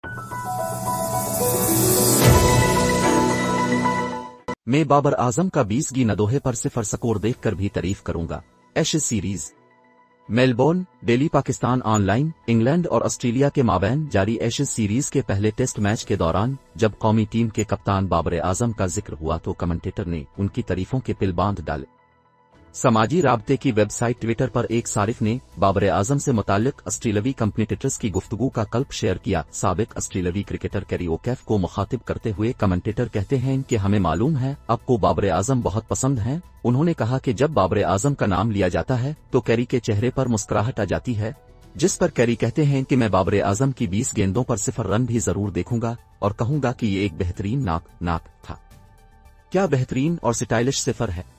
मैं बाबर आजम का 20 की नदोहे पर 0 स्कोर देखकर भी तारीफ करूंगा। Ashes series Melbourne, Daily Pakistan online. England और ऑस्ट्रेलिया के माबैन जारी एशेज सीरीज के पहले टेस्ट मैच के दौरान जब कौमी टीम के कप्तान बाबर आजम का जिक्र हुआ तो कमेंटेटर ने उनकी तारीफों के पिल बांध डाले। समाजी राब्ते की वेबसाइट ट्विटर पर एक सारिफ ने बाबर आजम से मुताल्लिक ऑस्ट्रेलियावी कमेंटेटर्स की गुफ्तगू का क्लिप शेयर किया। साबिक ऑस्ट्रेलियावी क्रिकेटर कैरी ओकेफ को मुखातिब करते हुए कमेंटेटर कहते हैं कि हमें मालूम है आपको बाबर आजम बहुत पसंद हैं। उन्होंने कहा कि जब बाबर आजम का नाम लिया जाता है तो कैरी के चेहरे पर मुस्कुराहट आ जाती है, जिस पर कैरी कहते हैं कि मैं बाबर आजम की 20 गेंदों पर 0 रन भी जरूर देखूंगा और कहूंगा कि ये एक बेहतरीन नाक था। क्या बेहतरीन और स्टाइलिश 0 है।